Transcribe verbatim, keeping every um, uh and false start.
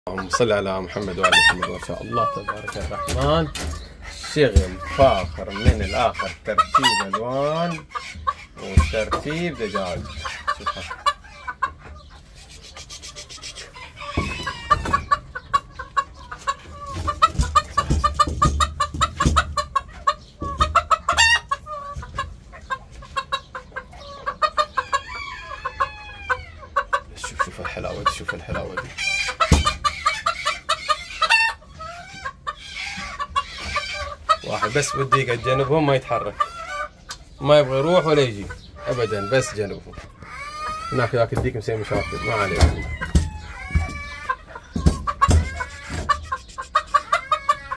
اللهم صل على محمد وعلى محمد. ما شاء الله تبارك الرحمن. شغل فاخر من الاخر، ترتيب الوان وترتيب دجاج. شوفها شوف شوف الحلاوة دي، شوف الحلاوة دي. واحد بس بده يقعد جنبهم ما يتحرك، ما يبغى يروح ولا يجي ابدا، بس جنبهم. هناك ذاك الديك مسوي مشاكل، ما عليه.